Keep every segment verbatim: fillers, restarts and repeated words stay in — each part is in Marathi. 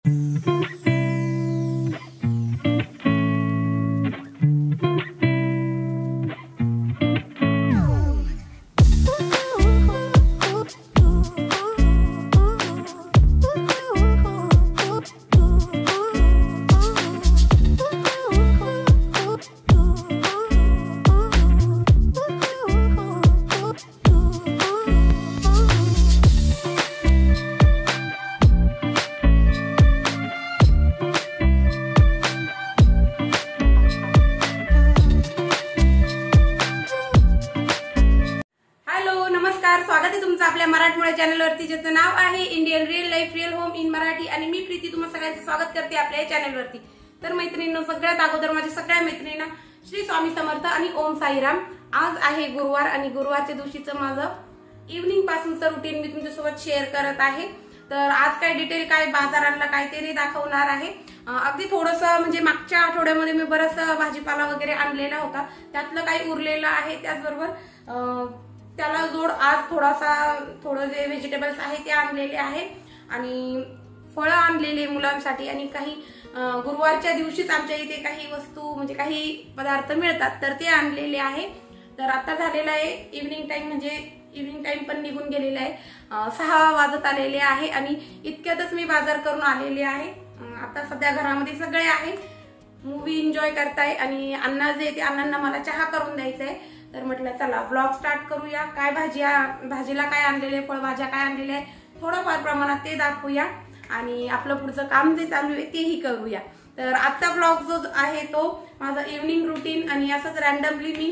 स्वागत आहे तुमचं आपल्या मराठमोळ्या चॅनलवरती, ज्याचं नाव आहे Indian real life real home in Marathi. आणि मी प्रीती तुम्हा सगळ्यांचं स्वागत करते आपल्या या चॅनलवरती। तर मैत्रिणींनो, सगळ्यात अगोदर माझ्या सगळ्या मैत्रिणींना श्री स्वामी समर्थ आणि ओम साईराम। आज आहे गुरुवार आणि गुरुवारच्या दिवशीचं माझं इव्हनिंग पासूनचं रुटीन मी तुमच्यासोबत शेअर करत आहे। तर आज काय डिटेल काय बाजार आणला काय ते दाखवणार आहे। अगदी थोडंसं म्हणजे मागच्या आठवड्यामध्ये मी बराचसा भाजीपाला वगैरे आणलेला होता, त्यातलं काही उरलेलं आहे। त्याचबरोबर त्याला जोड आज थोडासा थोडं जे व्हेजिटेबल्स आहे ते आणलेले आहे आणि फळं आणलेले मुलांसाठी। आणि काही गुरुवारच्या दिवशीच आमच्या इथे काही वस्तू म्हणजे काही पदार्थ मिळतात, तर ते आणलेले आहे। तर आता झालेला आहे इव्हनिंग टाइम, म्हणजे इव्हनिंग टाइम पण निघून गेलेला आहे, सहा वाजत आलेले आहे आणि इतक्यातच मी बाजार करून आलेले आहे। आता सध्या घरामध्ये सगळे आहे, मूवी एन्जॉय करताय आणि अण्णा जे ते अण्णांना मला चहा करून द्यायचा आहे। तर म्हटलं चला व्लॉग स्टार्ट करूया। काय भाज्या भाजीला काय आणलेले, फळभाज्या काय आणलेले आहे थोडंफार प्रमाणात ते दाखवूया आणि आपलं पुढचं काम जे चालू आहे तेही करूया। तर आजचा व्लॉग जो आहे तो माझा इव्हनिंग रुटीन आणि असंच रॅन्डमली मी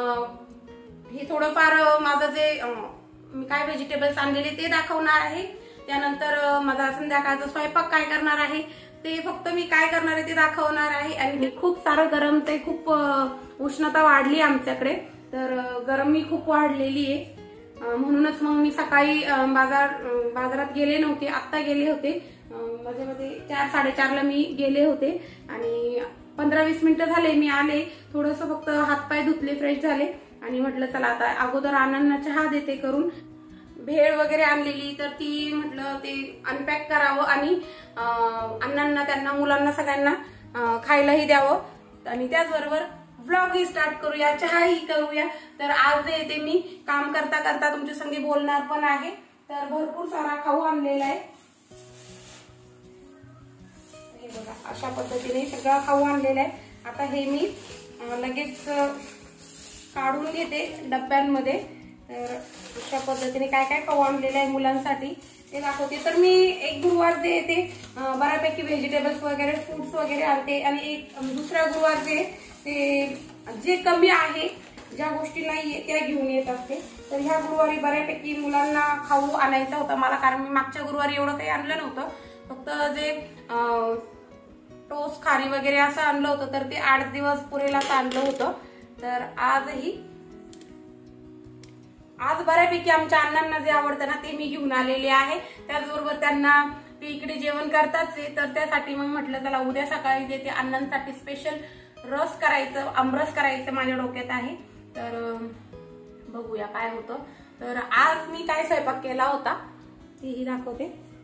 हे थोडंफार माझं जे मी काय व्हेजिटेबल्स आणलेले ते दाखवणार आहे। त्यानंतर माझा संध्याकाळचा स्वयंपाक काय करणार आहे ते फक्त मी काय करणार आहे ते दाखवणार आहे। आणि खूप सारं गरम ते खूप उष्णता वाढली आमच्याकडे, तर गरमी खूप वाढलेली आहे, म्हणूनच मग मी सकाळी बाजार बाजारात गेले नव्हते, आत्ता गेले होते मध्ये मध्ये चार साडेचारला मी गेले होते आणि पंधरा वीस मिनिटं झाले मी आले, थोडस फक्त हातपाय धुतले, फ्रेश झाले आणि म्हटलं चला आता अगोदर अण्णांना चहा देते करून। भेळ वगैरे आणलेली तर ती म्हटलं ते अनपॅक करावं आणि अण्णांना त्यांना मुलांना सगळ्यांना खायलाही द्यावं आणि त्याचबरोबर व्लॉग ही स्टार्ट करूया, चहाही करूया। तर आज येते मी काम करता करता तुमच्या संगी बोलणार पण आहे। तर भरपूर सारा खाऊ आणलेला आहे, हे बघा अशा पद्धतीने सगळा खाऊ आणलेला आहे। आता हे मी लगेच काढून घेते डब्यांमध्ये। तर अशा पद्धतीने काय काय खाऊ आणलेलं आहे मुलांसाठी ते दाखवते। तर मी एक गुरुवार जे येते बऱ्यापैकी व्हेजिटेबल्स वगैरे फ्रुट्स वगैरे आणते आणि एक दुसरा गुरुवार जे ते जे कमी आहे, ज्या गोष्टी नाहीये त्या घेऊन येत असते। तर ह्या गुरुवारी बऱ्यापैकी मुलांना खाऊ आणायचा होता मला, कारण मी मागच्या गुरुवारी एवढं काही आणलं नव्हतं, फक्त जे टोस्ट खारी वगैरे असं आणलं होतं, तर ते आठ दिवस पुरेल असं आणलं होतं। तर आजही आज बऱ्यापैकी आमच्या अण्णांना जे आवडतं ना ते मी घेऊन आलेले आहे। त्याचबरोबर त्यांना ते इकडे जेवण करताच आहे, तर त्यासाठी मग म्हटलं चला उद्या सकाळी जे ते अण्णांसाठी स्पेशल रस करायचं, आमरस करायचं माझ्या डोक्यात आहे। तर बघूया काय होतं। तर आज मी काय स्वयंपाक केला होता तेही दाखवते।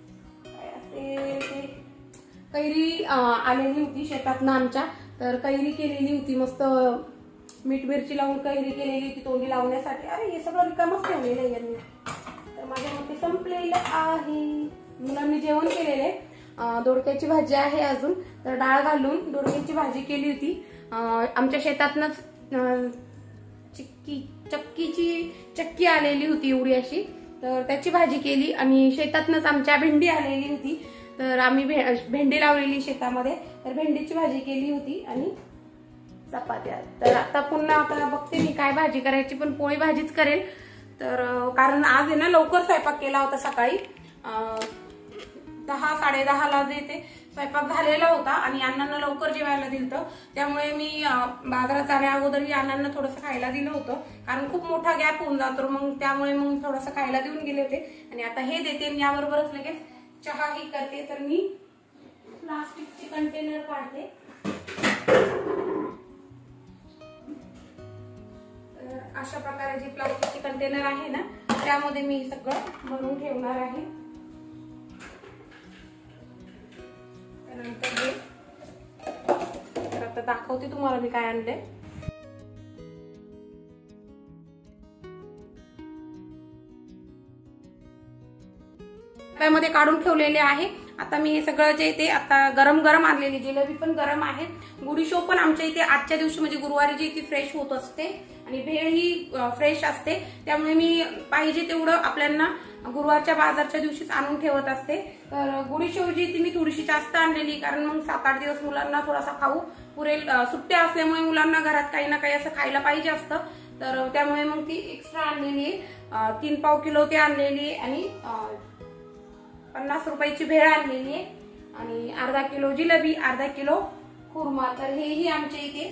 ते कैरी आलेली होती शेतातनं आमच्या, तर कैरी केलेली होती मस्त, मीठ मिरची लावून कैरी केलेली होती तोंडी लावण्यासाठी। अरे हे सगळं रिकामच ठेवलेलं आहे यांनी, तर माझ्या मते संपलेलं आहे। मुलांनी जेवण केलेले, दोडक्याची भाजी आहे अजून, तर डाळ घालून दोडक्याची भाजी केली होती। आमच्या शेतातनच चिक्की चक्कीची चक्की आलेली होती एवढी अशी, तर त्याची भाजी केली आणि शेतातनच आमच्या भेंडी आलेली होती, तर आम्ही भेंडी लावलेली शेतामध्ये, तर भेंडीची भाजी केली होती आणि चपात्या। तर आता पुन्हा आता बघते मी काय भाजी करायची, पण पोळी भाजीच करेल। तर कारण आज आहे ना लवकर स्वयंपाक केला होता, सकाळी दहा साडे दहा ला जे ते स्वयंपाक झालेला होता आणि अण्णांना लवकर जेवायला दिलं, त्यामुळे मी बाजारात जाण्या अगोदरही अण्णांना थोडंसं खायला दिलं होतं, कारण खूप मोठा गॅप होऊन जातो, मग त्यामुळे मग थोडंसं खायला देऊन गेले होते। आणि आता हे देते आणि याबरोबरच लगेच चहाही करते। तर मी प्लास्टिकचे कंटेनर काढते, अशा प्रकारे जे प्लास्टिकचे कंटेनर आहे ना त्यामध्ये मी सगळं भरून ठेवणार आहे। त्यानंतर हे तर आता दाखवते तुम्हाला मी काय आणले. मध्ये काढून ठेवलेले आहे. आता मी हे सगळं जे ते आता गरम गरम आणलेली जिलेबी पण गरम आहेत. गुडीशो पण आमच्या इथे आजच्या दिवशी म्हणजे गुरुवारी जी ती फ्रेश होत असते आणि भेळ ही फ्रेश असते. त्यामुळे मी पाहिजे तेवढं आपल्याला गुरुवारच्या बाजारच्या दिवशीच आणून ठेवत असते. तर गुडीशो जी ती मी थोडीशी जास्त आणलेली, कारण मग सात आठ दिवस मुलांना थोडासा खाऊ पुरेल. सुट्ट्या असल्यामुळे मुलांना घरात काही ना काही असं खायला पाहिजे असतं, तर त्यामुळे मग ती एक्स्ट्रा आणलेली आहे. तीन पाव किलो ते आणलेली आहे आणि पन्नास रुपयाची भेळ आणलेली आहे आणि अर्धा किलो जिलेबी, अर्धा किलो खुर्मा. तर हेही आमच्या इथे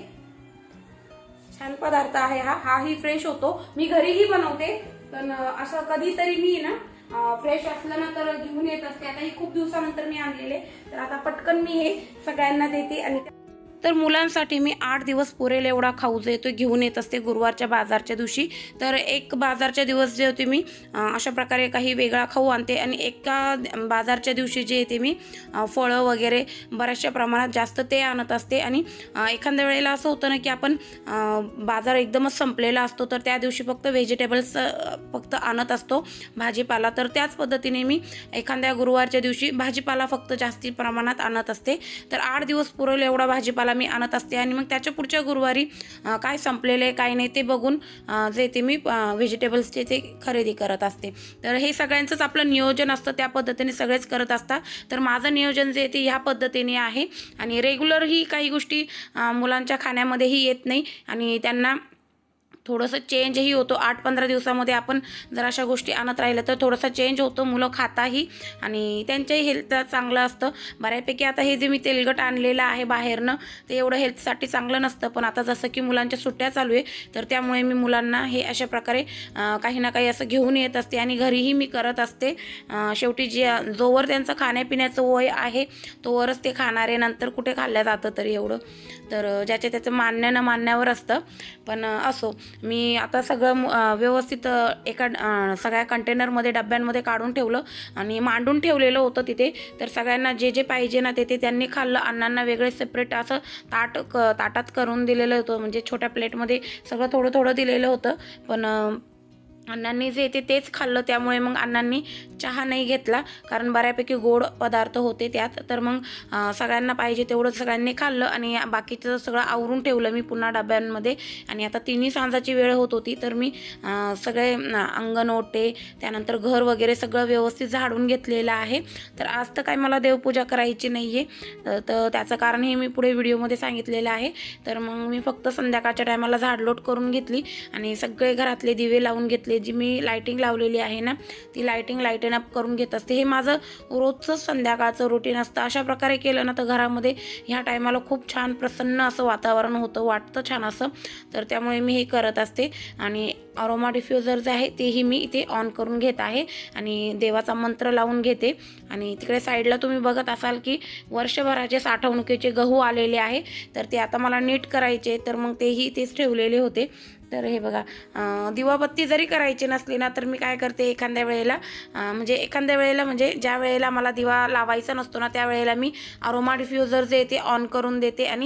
छान पदार्थ आहे. हा हाही फ्रेश होतो. मी घरीही बनवते, पण असं कधीतरी मी ना फ्रेश असलं ना तर घेऊन येत असते. आता ही खूप दिवसानंतर मी आणलेले, तर आता पटकन मी हे सगळ्यांना देते. आणि तर मुलांसाठी मी आठ दिवस पुरेल एवढा खाऊ जे तो घेऊन येत असते गुरुवारच्या बाजारच्या दिवशी. तर एक बाजारच्या दिवस जे होते मी अशा प्रकारे काही वेगळा खाऊ आणते आणि एका बाजारच्या दिवशी जे येते मी फळं वगैरे बऱ्याचशा प्रमाणात जास्त ते आणत असते. आणि एखाद्या वेळेला असं होतं ना की आपण बाजार एकदमच संपलेला असतो, तर त्या दिवशी फक्त व्हेजिटेबल्स फक्त आणत असतो, भाजीपाला. तर त्याच पद्धतीने मी एखाद्या गुरुवारच्या दिवशी भाजीपाला फक्त जास्ती प्रमाणात आणत असते. तर आठ दिवस पुरेल एवढा भाजीपाला मी आणत असते आणि मग त्याच्या पुढच्या गुरुवारी काय संपलेले काय नाही ते बघून जे ते मी व्हेजिटेबल्सचे ते खरेदी करत असते. तर हे सगळ्यांचंच आपलं नियोजन असतं, त्या पद्धतीने सगळेच करत असतात. तर माझं नियोजन जे ते ह्या पद्धतीने आहे आणि रेग्युलर ही काही गोष्टी मुलांच्या खाण्यामध्येही येत नाही आणि त्यांना थोडंसं चेंजही होतो. आठ पंधरा दिवसामध्ये आपण जर अशा गोष्टी आणत राहिलं तर थोडासा चेंज होतो, मुलं खाताही आणि त्यांच्याही हेल्थ चांगलं असतं बऱ्यापैकी. आता हे जे मी तेलकट आणलेलं आहे बाहेरनं ते एवढं हेल्थसाठी चांगलं नसतं, पण आता जसं की मुलांच्या सुट्ट्या चालू आहे तर त्यामुळे मी मुलांना हे अशा प्रकारे काही ना काही असं घेऊन येत असते आणि घरीही मी करत असते. शेवटी जे जोवर त्यांचं खाण्यापिण्याचं वय आहे तोवरच ते खाणारे, नंतर कुठे खाल्ल्या जातं तरी एवढं. तर ज्याच्या त्याचं मान्य न मान्यावर असतं, पण असो. मी आता सगळं व्यवस्थित एका सगळ्या कंटेनरमध्ये डब्यांमध्ये काढून ठेवलं आणि मांडून ठेवलेलं होतं तिथे. तर सगळ्यांना जे जे पाहिजे ना ते ते त्यांनी खाल्लं. अण्णांना वेगळे सेपरेट असं ताट क ताटात करून दिलेलं होतं, म्हणजे छोट्या प्लेटमध्ये सगळं थोडं थोडं दिलेलं होतं. पण अण्णांनी जे ते तेच खाल्लं, त्यामुळे मग अण्णांनी चहा नाही घेतला, कारण बऱ्यापैकी गोड पदार्थ होते त्यात. तर मग सगळ्यांना पाहिजे तेवढं सगळ्यांनी खाल्लं आणि बाकीचं सगळं आवरून ठेवलं मी पुन्हा डब्यांमध्ये. आणि आता तिन्ही सांजाची वेळ होत होती, तर मी सगळे अंगण ओटे त्यानंतर घर वगैरे सगळं व्यवस्थित झाडून घेतलेलं आहे. तर आज तर काय मला देवपूजा करायची नाही आहे, तर त्याचं कारण हे मी पुढे व्हिडिओमध्ये सांगितलेलं आहे. तर मग मी फक्त संध्याकाळच्या टायमाला झाडलोट करून घेतली आणि सगळे घरातले दिवे लावून घेतले. जी मी लाइटिंग लावलेली आहे ना ती लाइटिंग लाइटन अप करून घेत असते. हे माझं रोजचं संध्याकाळचं रुटीन असतं. अशा प्रकारे केलं ना तर घरामध्ये ह्या टायमाला खूप छान प्रसन्न असं वातावरण होतं, वाटतं छान असं. तर त्यामुळे मी हे करत असते. आणि अरोमा डिफ्युजर जे आहे तेही मी इथे ऑन करून घेत आहे आणि देवाचा मंत्र लावून घेते. आणि तिकडे साईडला तुम्ही बघत असाल की वर्षभराचे साठवणुकीचे गहू आलेले आहे, तर ते आता मला नीट करायचे, तर मग तेही तेच ठेवलेले होते. तर हे बघा, दिवाबत्ती जरी करायची नसली ना तर मी काय करते एखाद्या वेळेला म्हणजे एखाद्या वेळेला म्हणजे ज्या वेळेला मला दिवा लावायचा नसतो ना त्यावेळेला मी अरोमा डिफ्युजर जे ते ऑन करून देते आणि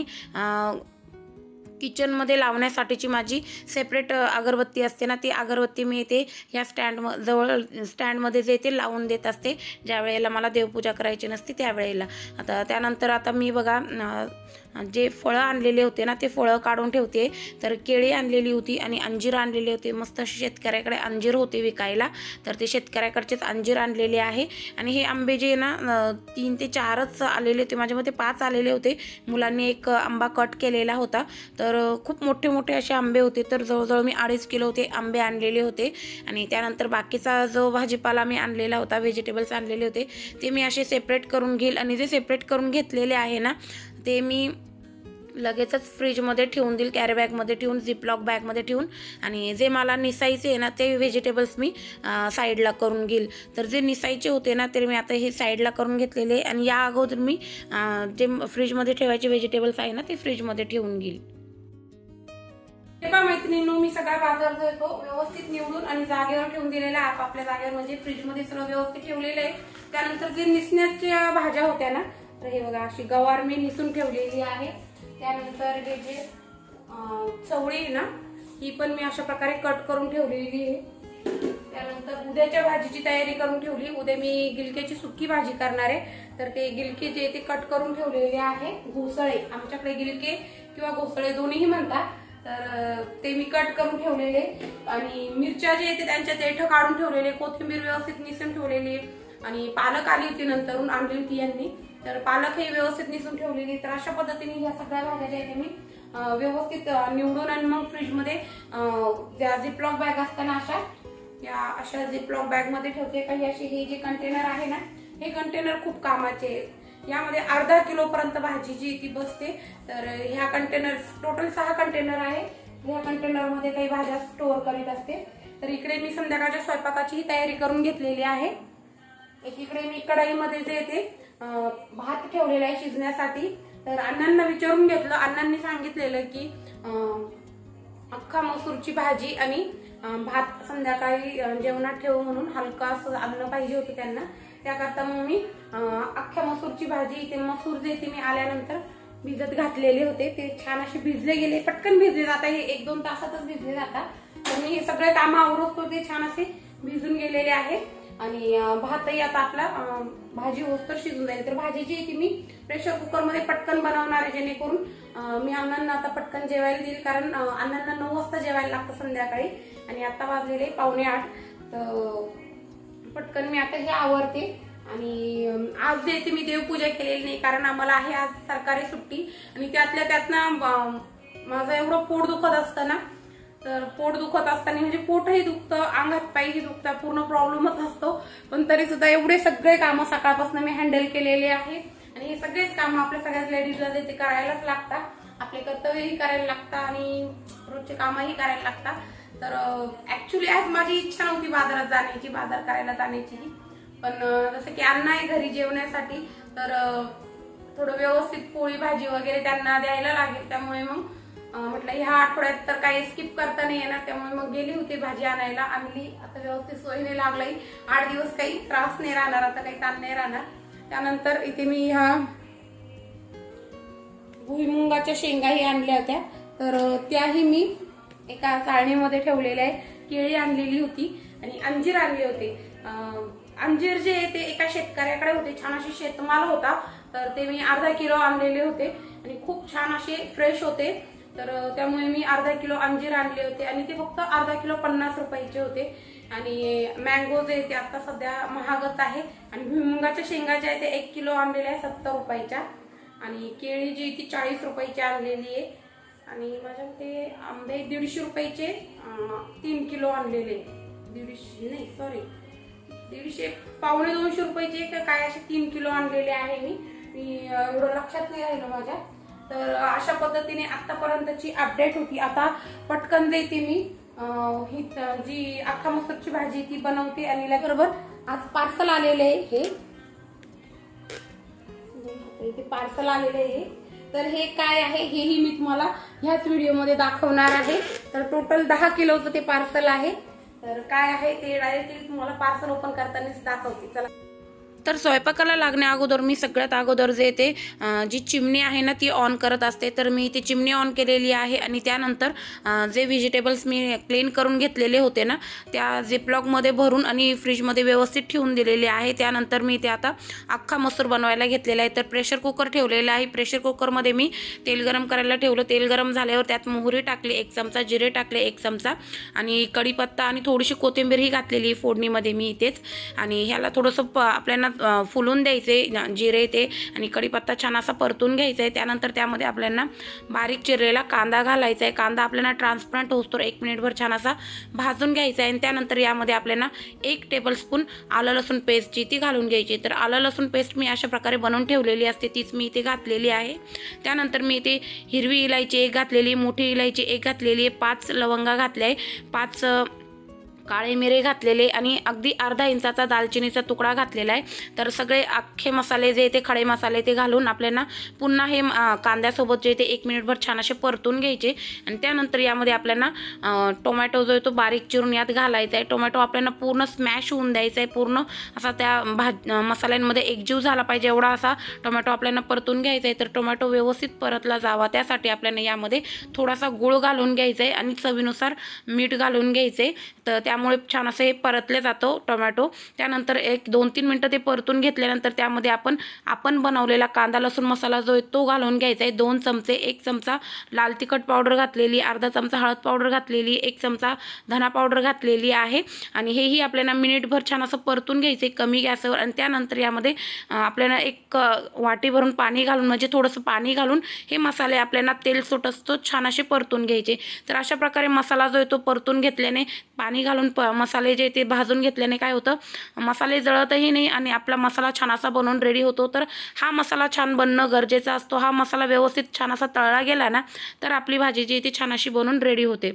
किचनमध्ये लावण्यासाठीची माझी सेपरेट अगरबत्ती असते ना ती अगरबत्ती मी इथे ह्या स्टँड जवळ स्टँडमध्ये जे ते लावून देत असते ज्या वेळेला मला देवपूजा करायची नसते त्यावेळेला. आता त्यानंतर आता मी बघा जे फळं आणलेले होते ना ते फळं काढून ठेवते. तर केळी आणलेली होती आणि अंजीर आणलेले होते, मस्त असे शेतकऱ्याकडे अंजीर होते विकायला, तर ते शेतकऱ्याकडचेच अंजीर आणलेले आहे. आणि हे आंबे जे ना तीन ते चारच आलेले होते, माझ्यामध्ये पाच आलेले होते. मुलांनी एक आंबा कट केलेला होता, तर खूप मोठे मोठे असे आंबे होते. तर जवळजवळ मी अडीच किलो होते आंबे आणलेले होते. आणि त्यानंतर बाकीचा जो भाजीपाला मी आणलेला होता, व्हेजिटेबल्स आणलेले होते, ते मी असे सेपरेट करून घेईल. आणि जे सेपरेट करून घेतलेले आहे ना ते मी लगेचच फ्रीजमध्ये ठेवून देईल, कॅरी बॅगमध्ये ठेवून, झिपलॉक बॅगमध्ये ठेवून. आणि जे मला निसायचे आहे ना ते व्हेजिटेबल्स मी साईडला करून घेईल. तर जे निसायचे होते ना ते मी आता हे साईडला करून घेतलेले. आणि या अगोदर मी जे फ्रीजमध्ये ठेवायचे व्हेजिटेबल्स आहे ना ते फ्रीजमध्ये ठेवून घेईल. मैत्रिणींनो, मी सगळा बाजार जो आहे तो व्यवस्थित निवडून आणि जागेवर ठेवून दिलेला आहे, आपापल्या जागेवर, म्हणजे फ्रीजमध्ये सगळं व्यवस्थित ठेवलेलं आहे. त्यानंतर जे निसण्याच्या भाज्या होत्या ना तर हे बघा अशी गवार मी निसून ठेवलेली आहे. त्यानंतर हे जे चवळी आहे ना ही पण मी अशा प्रकारे कट करून ठेवलेली आहे. त्यानंतर उद्याच्या भाजीची तयारी करून ठेवली. उद्या मी गिलक्याची सुकी भाजी करणार आहे, तर ते गिलके जे ते कट करून ठेवलेले आहे. घोसळे आमच्याकडे गिलके किंवा घोसळे दोन्हीही म्हणतात, तर ते मी कट करून ठेवलेले. आणि मिरच्या जे येते त्यांच्या देठ काढून ठेवलेले, कोथिंबीर व्यवस्थित निसून ठेवलेली आणि पालक आली होती नंतरून आणली होती यांनी, तर पालक हे व्यवस्थित निसून ठेवलेली. तर अशा पद्धतीने ह्या सगळ्या भाज्या ज्या आहेत मी व्यवस्थित निवडून आणि मग फ्रीजमध्ये ज्या झिपलॉक बॅग असताना अशा या अशा झिपलॉक बॅग मध्ये ठेवते. काही असे हे जे कंटेनर आहे ना हे कंटेनर खूप कामाचे आहेत. यामध्ये अर्धा किलो पर्यंत भाजी जी ती बसते. तर ह्या कंटेनर टोटल सहा कंटेनर आहे. ह्या कंटेनर मध्ये काही भाज्या स्टोअर करीत असते. तर इकडे मी संध्याकाळच्या स्वयंपाकाची तयारी करून घेतलेली आहे. एकीकडे मी कढईमध्ये जे ते भात ठेवलेला आहे शिजण्यासाठी. तर अण्णांना विचारून घेतलं, अण्णांनी सांगितलेलं की अख्खा मसूरची भाजी आणि भात संध्याकाळी जेवणात ठेवू म्हणून हलका असं अन्न पाहिजे होतं त्यांना. त्याकरता मग मी अख्ख्या मसूरची भाजी, ते मसूर जे ते मी आल्यानंतर भिजत घातलेले होते. ते छान असे भिजले गेले, पटकन भिजले जातात, हे एक दोन तासातच भिजले जातात. तर मी हे सगळे कामं आवरतो ते छान असे भिजून गेलेले आहे. आणि भातही आता आपला भाजी होस्तर शिजून जाईल. तर भाजी जी ती मी प्रेशर कुकर मध्ये पटकन बनवणार आहे, जेणेकरून मी अण्णांना आता पटकन जेवायला देईल, कारण अण्णांना नऊ वाजता जेवायला लागतं संध्याकाळी आणि आता वाजलेले पावणे आठ. तर पटकन मी आता हे आवरते. आणि आज जे ते मी देवपूजा केलेली नाही, कारण आम्हाला आहे आज सरकारी सुट्टी. आणि त्यातल्या त्यात ना माझं एवढं पोट दुखत असतं ना, तर पोट दुखत असताना म्हणजे पोटही दुखतं, अंगात पायही दुखतं, पूर्ण प्रॉब्लेमच असतो. पण तरी सुद्धा एवढे सगळे कामं सकाळपासून मी हँडल केलेले आहे. आणि हे सगळेच कामं आपल्या सगळ्याच लेडीजला जे ते करायलाच लागतात. आपले कर्तव्यही करायला लागतात आणि रोजचे कामही करायला लागतात. तर ऍक्च्युली आज माझी इच्छा नव्हती बाजारात जाण्याची, बाजार करायला जाण्याची, पण जसं की अण्णा आहे घरी जेवण्यासाठी, तर थोडं व्यवस्थित पोळी भाजी वगैरे त्यांना द्यायला लागेल. त्यामुळे मग म्हटलं ह्या आठवड्यात तर काही स्किप करता नाही येणार, त्यामुळे मग गेली होती भाजी आणायला. आणली, आता व्यवस्थित सोयीने लागलाय. आठ दिवस काही त्रास नाही राहणार, आता काही ताण नाही राहणार. त्यानंतर इथे मी ह्या भुईमुंगाच्या शेंगाही आणल्या होत्या, तर त्याही मी एका चाळणीमध्ये ठेवलेल्या आहे. केळी आणलेली होती आणि अंजीर आणले होते. अंजीर जे ते एका शेतकऱ्याकडे होते, छान असे शेतमाल होता, तर ते मी अर्धा किलो आणलेले होते आणि खूप छान असे फ्रेश होते. तर त्यामुळे मी अर्धा किलो अंजीर आणले होते आणि ते फक्त अर्धा किलो पन्नास रुपयाचे होते. आणि मँगो जे ते आता सध्या महागच आहे. आणि भुईमुगाच्या शेंगा ज्या आहेत ते एक किलो आणलेल्या आहे सत्तर रुपयाच्या. आणि केळी जी ती चाळीस रुपयाची आणलेली आहे. आणि माझ्याकडे आंबे दीडशे रुपयाचे तीन किलो आणलेले, दीडशे नाही सॉरी दीडशे पावणे दोनशे रुपयाचे काय असे तीन किलो आणलेले आहे मी मी एवढं लक्षात नाही राहिलं माझ्या. तर अशा पद्धतीने आतापर्यंतची अपडेट होती. आता पटकन देते मी ही जी अख्खा मसूरची भाजी ती बनवते. आणि बरोबर आज पार्सल आलेले आहे, हे पार्सल आलेले आहे. तर हे काय आहे हेही मी तुम्हाला ह्याच व्हिडिओमध्ये दाखवणार आहे. तर टोटल दहा किलोचं ते पार्सल आहे. तर काय आहे ते डायरेक्टली तुम्हाला पार्सल ओपन करतानाच दाखवते. चला. तर स्वयंपाकाला लागण्या अगोदर मी सगळ्यात अगोदर जे ते जी चिमणी आहे ना ती ऑन करत असते. तर मी ती चिमणी ऑन केलेली आहे. आणि त्यानंतर जे व्हेजिटेबल्स मी क्लीन करून घेतलेले होते ना त्या झिपलॉकमध्ये भरून आणि फ्रीजमध्ये व्यवस्थित ठेवून दिलेले आहे. त्यानंतर मी ते आता अख्खा मसूर बनवायला घेतलेला आहे. तर प्रेशर कुकर ठेवलेला आहे. प्रेशर कुकरमध्ये मी तेल गरम करायला ठेवलं. तेल गरम झाल्यावर त्यात मोहरी टाकली, एक चमचा जिरे टाकले, एक चमचा आणि कढीपत्ता आणि थोडीशी कोथिंबीरही घातलेली फोडणीमध्ये मी इथेच. आणि ह्याला थोडंसं आपल्याला फुलून द्यायचे जिरे ते आणि कढीपत्ता छान असा परतून घ्यायचा आहे. त्यानंतर त्यामध्ये आपल्याला बारीक चिरलेला कांदा घालायचा आहे. कांदा आपल्याला ट्रान्सपरंट होतो एक मिनिटभर छान असा भाजून घ्यायचा आहे. आणि त्यानंतर यामध्ये आपल्याला एक टेबलस्पून आलं लसूण पेस्ट जी ती घालून घ्यायची. तर आलं लसूण पेस्ट मी अशा प्रकारे बनवून ठेवलेली असते, तीच मी इथे घातलेली आहे. त्यानंतर मी इथे हिरवी इलायची एक घातलेली, मोठी इलायची एक घातलेली आहे, पाच लवंगा घातल्या आहे, पाच काळे मिरे घातलेले आणि अगदी अर्धा इंचाचा दालचिनीचा तुकडा घातलेला आहे। तर सगळे अख्खे मसाले जे ते खडे मसाले ते घालून आपल्याला पुन्हा हे कांद्यासोबत जे ते एक मिनिटभर छान असे परतून घ्यायचे आणि त्यानंतर यामध्ये आपल्याला टोमॅटो जो आहे तो बारीक चिरून यात घालायचा आहे। टोमॅटो आपल्याला पूर्ण स्मॅश होऊन द्यायचा आहे, पूर्ण असा त्या भाज मसाल्यांमध्ये एकजीव झाला पाहिजे एवढा असा टोमॅटो आपल्याला परतून घ्यायचा आहे। तर टोमॅटो व्यवस्थित परतला जावा त्यासाठी आपल्याला यामध्ये थोडासा गूळ घालून घ्यायचा आहे आणि चवीनुसार मीठ घालून घ्यायचे। तर त्यामुळे छान असं हे परतले जातो टोमॅटो। त्यानंतर एक दोन तीन मिनटं ते परतून घेतल्यानंतर त्यामध्ये आपण आपण बनवलेला कांदा लसूण मसाला जो आहे तो घालून घ्यायचा आहे। दोन चमचे, एक चमचा लाल तिखट पावडर घातलेली, अर्धा चमचा हळद पावडर घातलेली, एक चमचा धना पावडर घातलेली आहे आणि हेही आपल्याला मिनिटभर छान असं परतून घ्यायचे कमी गॅसवर। आणि त्यानंतर यामध्ये आपल्याला एक वाटी भरून पाणी घालून म्हणजे थोडंसं पाणी घालून हे मसाले आपल्याला तेल सुट असतो छान असे परतून घ्यायचे। तर अशा प्रकारे मसाला जो आहे तो परतून घेतल्याने, पाणी घालून प मसाले जे ते भाजून घेतल्याने काय होतं, मसाले जळतही नाही आणि आपला मसाला छान असा बनवून रेडी होतो। तर हा मसाला छान बनणं गरजेचं असतो। हा मसाला व्यवस्थित छान असा तळला गेला ना तर आपली भाजी जी ती छान अशी बनवून रेडी होते।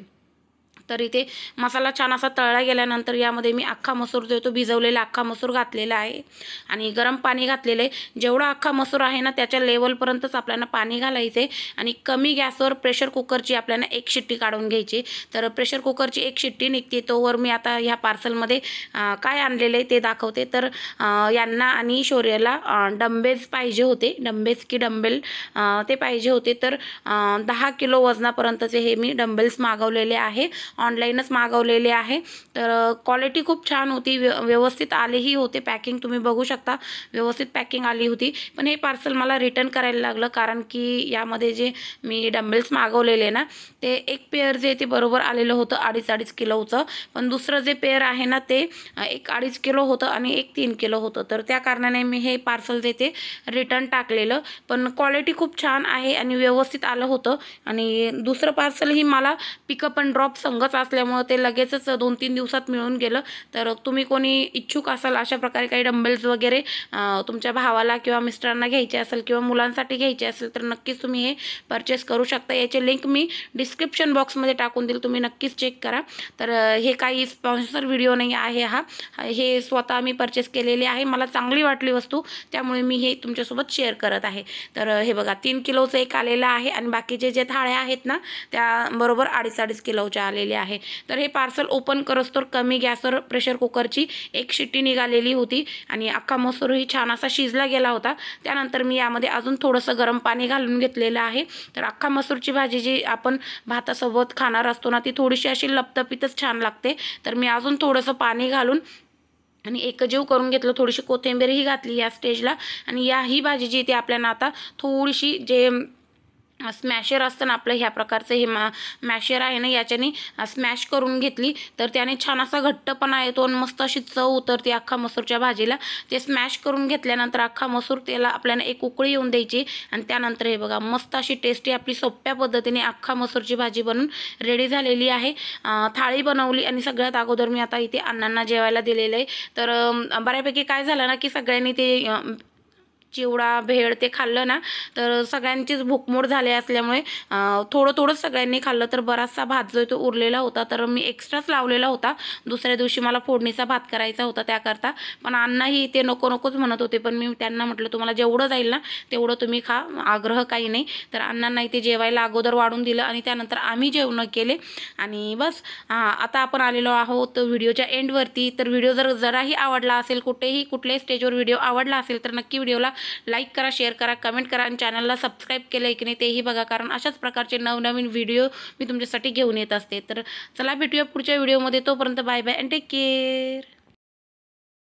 तर इथे मसाला छान असा तळला गेल्यानंतर यामध्ये मी अख्खा मसूर जो आहे तो भिजवलेला अख्खा मसूर घातलेला आहे आणि गरम पाणी घातलेलं आहे। जेवढा अख्खा मसूर आहे ना त्याच्या लेवलपर्यंतच आपल्याला पाणी घालायचं आहे आणि कमी गॅसवर प्रेशर कुकरची आपल्याला एक शिट्टी काढून घ्यायची। तर प्रेशर कुकरची एक शिट्टी निघते तोवर मी आता ह्या पार्सलमध्ये काय आणलेलं आहे ते दाखवते। तर यांना आणि शौर्याला डंबेल्स पाहिजे होते, डंबेल्स की डंबेल ते पाहिजे होते। तर दहा किलो वजनापर्यंतचे हे मी डंबेल्स मागवलेले आहे, ऑनलाईनच मागवलेले आहे। तर क्वालिटी खूप छान होती, व्यवस्थित आलेही होते, पॅकिंग तुम्ही बघू शकता व्यवस्थित पॅकिंग आली होती। पण हे पार्सल मला रिटर्न करायला लागलं कारण की यामध्ये जे मी डंबेल्स मागवलेले ना ते एक पेअर जे ते बरोबर आलेलं होतं अडीच अडीच किलोचं, पण दुसरं जे पेअर आहे ना ते एक अडीच किलो होतं आणि एक तीन किलो होतं। तर त्या कारणाने मी हे पार्सल जे ते रिटर्न टाकलेलं, पण क्वालिटी खूप छान आहे आणि व्यवस्थित आलं होतं। आणि दुसरं पार्सलही मला पिकअप अँड ड्रॉप संगत असल्यामुळे ते लगेचच दोन तीन दिवसात मिळून गेलं। तर तुम्ही कोणी इच्छुक असाल अशा प्रकारे काही डंबेल्स वगैरे तुमच्या भावाला किंवा मिस्टरांना घ्यायचे असेल किंवा मुलांसाठी घ्यायचे असेल तर नक्कीच तुम्ही हे परचेस करू शकता। याचे लिंक मी डिस्क्रिप्शन बॉक्समध्ये टाकून देईल, तुम्ही नक्कीच चेक करा। तर हे काही स्पॉन्सर व्हिडिओ नाही आहे, हा हे स्वतः मी परचेस केलेले आहे, मला चांगली वाटली वस्तू त्यामुळे मी हे तुमच्यासोबत शेअर करत आहे। तर हे बघा तीन किलोचं एक आलेलं आहे आणि बाकीचे जे थाळ्या आहेत ना त्या बरोबर अडीच अडीच किलोच्या आलेल्या आहे। तर हे पार्सल ओपन करस्तोवर कमी गॅसवर प्रेशर कुकरची एक शिट्टी निघालेली होती आणि अख्खा मसूरही छान असा शिजला गेला होता। त्यानंतर मी यामध्ये अजून थोडंसं गरम पाणी घालून घेतलेलं आहे। तर अख्खा मसूरची भाजी जी आपण भातासोबत खाणार असतो ना ती थोडीशी अशी लपतपीतच छान लागते। तर मी अजून थोडंसं पाणी घालून आणि एकजीव करून घेतलं, थोडीशी कोथिंबीरही घातली या स्टेजला आणि या ही भाजी जी ती आपल्याला आता थोडीशी जे स्मॅशर असतं ना आपलं ह्या प्रकारचं हे मा मॅशर आहे ना याच्याने स्मॅश करून घेतली तर त्याने छान असा घट्टपणा येतो आणि मस्त अशी चव उतरते अख्खा मसूरच्या भाजीला। ते स्मॅश करून घेतल्यानंतर अख्खा मसूर त्याला आपल्याला एक उकळी येऊन द्यायची आणि त्यानंतर हे बघा मस्त अशी टेस्टी आपली सोप्या पद्धतीने अख्खा मसूरची भाजी बनून रेडी झालेली आहे। थाळी बनवली आणि सगळ्यात अगोदर मी आता इथे अण्णांना जेवायला दिलेलं आहे। तर बऱ्यापैकी काय झालं ना की सगळ्यांनी ते चिवडा भेळ ते खाल्लं ना तर सगळ्यांचीच भूकमोड झाली असल्यामुळे थोडं थोडं सगळ्यांनी खाल्लं। तर बराचसा भात जो तो उरलेला होता तर मी एक्स्ट्राच लावलेला होता, दुसऱ्या दिवशी मला फोडणीचा भात करायचा होता त्याकरता। पण अण्णाही ते नको नकोच म्हणत होते, पण मी त्यांना म्हटलं तुम्हाला जेवढं जाईल ना तेवढं तुम्ही खा, आग्रह काही नाही। तर अण्णांना इथे जेवायला अगोदर वाढून दिलं आणि त्यानंतर आम्ही जेवण केले आणि बस आता आपण आलेलो आहोत व्हिडिओच्या एंडवरती। तर व्हिडिओ जर जराही आवडला असेल, कुठेही कुठल्याही स्टेजवर व्हिडिओ आवडला असेल तर नक्की व्हिडिओला लाईक करा, शेअर करा, कमेंट करा आणि चॅनलला सबस्क्राईब केलं आहे की नाही तेही बघा, कारण अशाच प्रकारचे नवनवीन व्हिडिओ मी तुमच्यासाठी घेऊन येत असते। तर चला भेटूया पुढच्या व्हिडिओमध्ये, तोपर्यंत bye bye and take care.